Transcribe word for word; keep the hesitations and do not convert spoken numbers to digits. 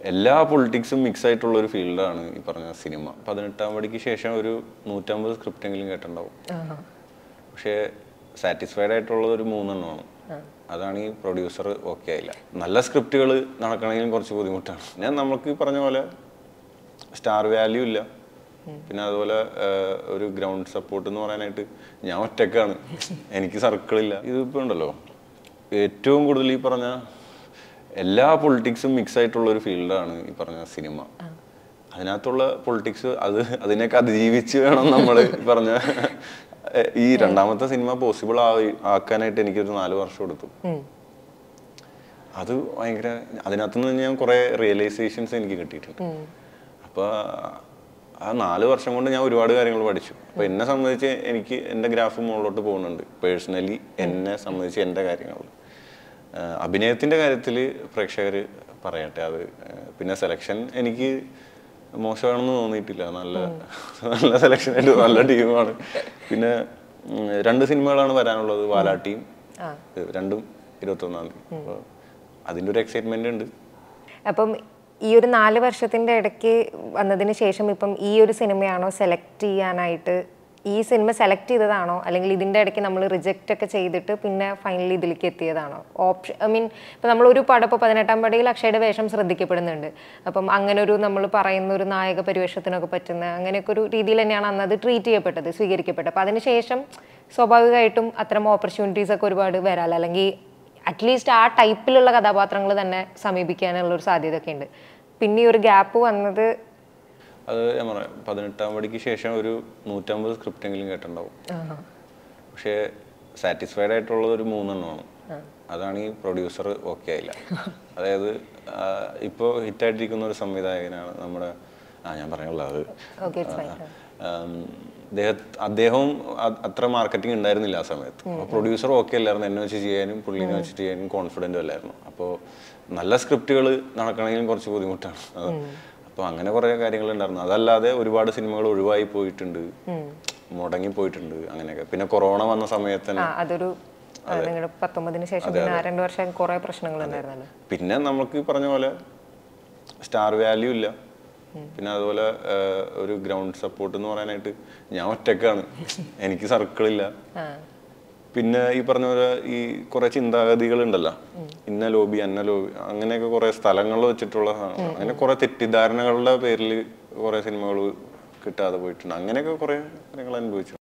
എല്ലാ പൊളിറ്റിക്സും മിക്സ് ആയിട്ടുള്ള ഒരു ഫീൽഡാണ് ഈ പറഞ്ഞ സിനിമ. പതിനെട്ടാം പടിക്ക് ശേഷം ഒരു നൂറ്റമ്പത് സ്ക്രിപ്റ്റ് എങ്കിലും കേട്ടിട്ടുണ്ടാവും. പക്ഷേ സാറ്റിസ്ഫൈഡ് ആയിട്ടുള്ളത് ഒരു മൂന്നെണ്ണമാണ്. അതാണ് ഈ പ്രൊഡ്യൂസർ ഓക്കെ ആയില്ല. നല്ല സ്ക്രിപ്റ്റുകൾ നടക്കണമെങ്കിലും കുറച്ച് ബുദ്ധിമുട്ടാണ്. ഞാൻ നമുക്ക് പറഞ്ഞ പോലെ സ്റ്റാർ വാല്യൂ ഇല്ല, പിന്നെ അതുപോലെ ഒരു ഗ്രൗണ്ട് സപ്പോർട്ട് എന്ന് പറയാനായിട്ട് ഞാൻ ഒറ്റക്കാണ്, എനിക്ക് സർക്കിളില്ല. ഇതിപ്പോൾ ഉണ്ടല്ലോ ഏറ്റവും കൂടുതൽ ഈ പറഞ്ഞ എല്ലാ പൊളിറ്റിക്സും മിക്സ് ആയിട്ടുള്ള ഒരു ഫീൽഡാണ് ഈ പറഞ്ഞ സിനിമ. അതിനകത്തുള്ള പൊളിറ്റിക്സ് അത് അതിനൊക്കെ അതിജീവിച്ച് വേണം നമ്മൾ പറഞ്ഞ ഈ രണ്ടാമത്തെ സിനിമ പോസിബിൾ ആക്കാനായിട്ട് എനിക്കൊരു നാല് വർഷം എടുത്തു. അത് ഭയങ്കര അതിനകത്തുനിന്ന് ഞാൻ കുറെ റിയലൈസേഷൻസ് എനിക്ക് കിട്ടിയിട്ടുണ്ട്. അപ്പൊ ആ നാല് വർഷം കൊണ്ട് ഞാൻ ഒരുപാട് കാര്യങ്ങൾ പഠിച്ചു. അപ്പൊ എന്നെ സംബന്ധിച്ച് എനിക്ക് എൻ്റെ ഗ്രാഫ് മുകളിലോട്ട് പോകുന്നുണ്ട്. പേഴ്സണലി എന്നെ സംബന്ധിച്ച് എൻ്റെ കാര്യങ്ങൾ. അഭിനയത്തിന്റെ കാര്യത്തിൽ പ്രേക്ഷകർ പറയട്ടെ. അത് പിന്നെ സെലക്ഷൻ എനിക്ക് മോശമാണെന്ന് തോന്നിയിട്ടില്ല. നല്ല നല്ല സെലക്ഷൻ ആയിട്ട് നല്ല ടീമാണ്. പിന്നെ രണ്ട് സിനിമകളാണ് വരാനുള്ളത്, വാലാട്ടിയും രണ്ടും ഇരുപത്തൊന്നാം തീയതി. അപ്പോൾ അതിൻ്റെ ഒരു എക്സൈറ്റ്മെന്റ് ഉണ്ട്. അപ്പം ഈ ഒരു നാല് വർഷത്തിന്റെ ഇടയ്ക്ക് വന്നതിന് ശേഷം ഇപ്പം ഈ ഒരു സിനിമയാണോ സെലക്ട് ചെയ്യാനായിട്ട്, ഈ സിനിമ സെലക്ട് ചെയ്തതാണോ, അല്ലെങ്കിൽ ഇതിൻ്റെ ഇടയ്ക്ക് നമ്മൾ റിജക്റ്റ് ഒക്കെ ചെയ്തിട്ട് പിന്നെ ഫൈനലി ഇതിലേക്ക് എത്തിയതാണോ? ഓപ്ഷൻ ഐ മീൻ ഇപ്പം നമ്മളൊരു പടം ഇപ്പോൾ പതിനെട്ടാം പടിയിൽ അക്ഷയുടെ വേഷം ശ്രദ്ധിക്കപ്പെടുന്നുണ്ട്. അപ്പം അങ്ങനെ ഒരു നമ്മൾ പറയുന്ന ഒരു നായക പരിവേഷത്തിനൊക്കെ പറ്റുന്ന അങ്ങനെയൊക്കെ ഒരു രീതിയിൽ തന്നെയാണ് അന്ന് അത് ട്രീറ്റ് ചെയ്യപ്പെട്ടത്, സ്വീകരിക്കപ്പെട്ടത്. അപ്പം അതിനുശേഷം സ്വാഭാവികമായിട്ടും അത്തരം ഓപ്പർച്യൂണിറ്റീസ് ഒക്കെ ഒരുപാട് വരാമല്ലോ, അല്ലെങ്കിൽ അറ്റ്ലീസ്റ്റ് ആ ടൈപ്പിലുള്ള കഥാപാത്രങ്ങൾ തന്നെ സമീപിക്കാനുള്ള ഒരു സാധ്യതയൊക്കെ ഉണ്ട്. പിന്നെ ഈ ഒരു ഗ്യാപ്പ് വന്നത് അത് ഞാൻ പറയാം, പതിനെട്ടാം പടിക്ക് ശേഷം ഒരു നൂറ്റമ്പത് സ്ക്രിപ്റ്റ് എങ്കിലും കേട്ടിട്ടുണ്ടാവും. പക്ഷേ സാറ്റിസ്ഫൈഡ് ആയിട്ടുള്ളത് ഒരു മൂന്നെണ്ണമാണ്. അതാണ് ഈ പ്രൊഡ്യൂസർ ഓക്കെ ആയില്ല. അതായത് ഇപ്പോൾ ഹിറ്റായിട്ടിരിക്കുന്ന ഒരു സംവിധായകനാണ് നമ്മുടെ ആ ഞാൻ പറഞ്ഞുള്ളത്. അത് അദ്ദേഹം അദ്ദേഹവും അത്ര മാർക്കറ്റിംഗ് ഉണ്ടായിരുന്നില്ല ആ സമയത്ത്. അപ്പോൾ പ്രൊഡ്യൂസർ ഓക്കെ അല്ലായിരുന്നു, എന്നെ വെച്ച് ചെയ്യാനും പുള്ളിനെ വെച്ച് ചെയ്യാനും കോൺഫിഡൻറ്റും അല്ലായിരുന്നു. അപ്പോൾ നല്ല സ്ക്രിപ്റ്റുകൾ നടക്കണമെങ്കിലും കുറച്ച് ബുദ്ധിമുട്ടാണ്. അപ്പോൾ അങ്ങനെ കുറേ കാര്യങ്ങളുണ്ടായിരുന്നു. അതല്ലാതെ ഒരുപാട് സിനിമകൾ ഒഴിവായി പോയിട്ടുണ്ട്, മുടങ്ങി പോയിട്ടുണ്ട്, അങ്ങനെയൊക്കെ. പിന്നെ കൊറോണ വന്ന സമയത്ത് പിന്നെ നമുക്ക് പറഞ്ഞ പോലെ സ്റ്റാർ വാല്യൂ ഇല്ല, പിന്നെ അതുപോലെ ഒരു ഗ്രൗണ്ട് സപ്പോർട്ട് എന്ന് പറയാനായിട്ട് ഞാൻ ഒറ്റക്കാണ്, എനിക്ക് സർക്കിളില്ല. പിന്നെ ഈ പറഞ്ഞ പോലെ ഈ കുറെ ചിന്താഗതികൾ ഉണ്ടല്ലോ, ഇന്ന ലോബി അന്ന ലോബി അങ്ങനെയൊക്കെ കുറെ സ്ഥലങ്ങൾ വെച്ചിട്ടുള്ള അങ്ങനെ കുറെ തെറ്റിദ്ധാരണകളുടെ പേരിൽ കുറെ സിനിമകൾ കിട്ടാതെ പോയിട്ടുണ്ട്. അങ്ങനെയൊക്കെ കുറെ കാര്യങ്ങൾ അനുഭവിച്ചു.